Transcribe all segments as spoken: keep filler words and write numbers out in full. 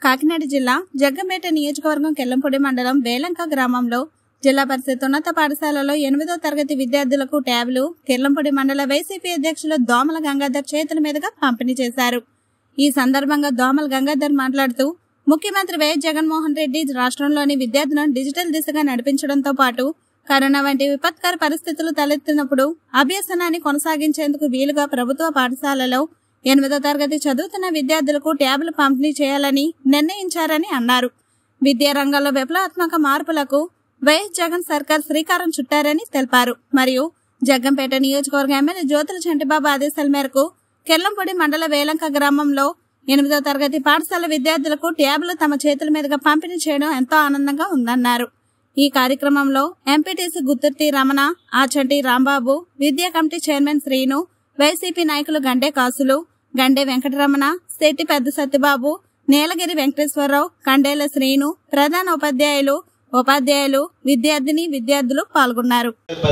కాకినాడ జిల్లా జగ్గంపేట నియోజకవర్గం కెల్లంపూడి మండలం వేలంక గ్రామంలో జిల్లా పరిషత్ ఉన్నత పాఠశాలలో ఎనిమిదో తరగతి విద్యార్థులకు ట్యాబ్లు కెల్లంపూడి మండల వైసీపీ అధ్యక్షులు దోమల గంగాధర్ చేతుల మీదుగా పంపిణీ చేశారు. ఈ సందర్భంగా దోమల గంగాధర్ మాట్లాడుతూ ముఖ్యమంత్రి వైఎస్ జగన్మోహన్ రెడ్డి రాష్ట్రంలోని విద్యార్థులను డిజిటల్ దిశగా నడిపించడంతో పాటు కరోనా వంటి విపత్కర పరిస్థితులు తలెత్తినప్పుడు అభ్యసనాన్ని కొనసాగించేందుకు వీలుగా ప్రభుత్వ పాఠశాలలో ఎనిమిదో తరగతి చదువుతున్న విద్యార్థులకు ట్యాబ్లు పంపిణీ చేయాలని నిర్ణయించారని అన్నారు. విద్యారంగంలో విప్లవాత్మక మార్పులకు వైఎస్ జగన్ సర్కార్ శ్రీకారం చుట్టారని తెలిపారు. మరియు జగ్గంపేట నియోజకవర్గ ఎమ్మెల్యే జ్యోతుల చంటిబాబు ఆదేశాల మేరకు కెల్లంపూడి మండల వేలంక గ్రామంలో ఎనిమిదో తరగతి పాఠశాల విద్యార్థులకు ట్యాబ్లు తమ చేతుల మీదుగా పంపిణీ చేయడం ఎంతో ఆనందంగా ఉందన్నారు. ఈ కార్యక్రమంలో ఎంపీటీసీ గుత్తుర్తి రమణ, ఆచంటి రాంబాబు, విద్యా కమిటీ చైర్మన్ శ్రీను, వైసీపీ నాయకులు గండే కాసులు, గండే వెంకటరమణ, శెట్టి పెద్ద సత్యబాబు, నీలగిరి వెంకటేశ్వరరావు, కండేల శ్రీను, ప్రధాన ఉపాధ్యాయులు, ఉపాధ్యాయులు, విద్యార్థిని విద్యార్థులు పాల్గొన్నారు.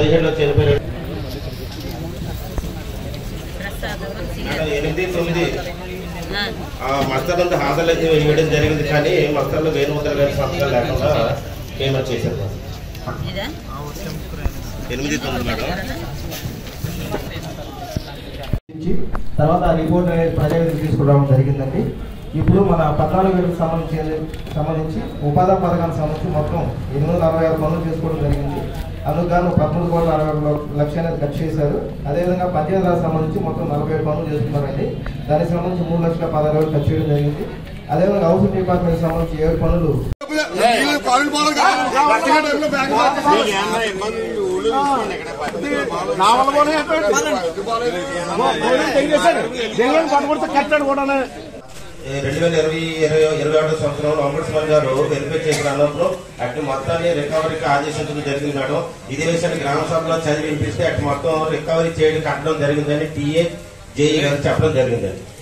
జరిగింది కానీ మస్తర్లో వేణుమూర్తి గారి సంతకం లేకుండా పేమెంట్ చేశారు. ఎనిమిది తొమ్మిది మేడం తర్వాత ఆ రిపోర్ట్ అనేది ప్రజలకు తీసుకురావడం జరిగిందండి. ఇప్పుడు మన పద్నాలుగు వేలకు సంబంధించి సంబంధించి ఉపాధి పథకానికి సంబంధించి మొత్తం ఎనిమిది వందల అరవై ఆరు పనులు చేసుకోవడం జరిగింది. అందుకు గాను పదమూడు కోట్ల అరవై లక్షలు అనేది ఖర్చు చేశారు. అదేవిధంగా పంచాయతీరాజ్ సంబంధించి మొత్తం నలభై ఏడు పనులు చేస్తున్నారండి. దానికి సంబంధించి మూడు లక్షల పదహారు వేలు ఖర్చు చేయడం జరిగింది. అదేవిధంగా హౌసింగ్ డిపార్ట్మెంట్ సంబంధించి ఏడు పనులు రెండు వేల ఇరవై ఇరవై ఇరవై ఒకటో సంవత్సరంలో అంబేద్కర్ గారు వెరిఫై చేసిన అనంతరం అటు మొత్తాన్ని రికవరీకి ఆదేశించడం జరిగింది మేడం. ఇదే విషయాన్ని గ్రామ సభలో చదివి వినిపిస్తే అటు మొత్తం రికవరీ చేయడం కట్టడం జరిగిందని టీఏ జేఈ గారు చెప్పడం జరిగిందండి.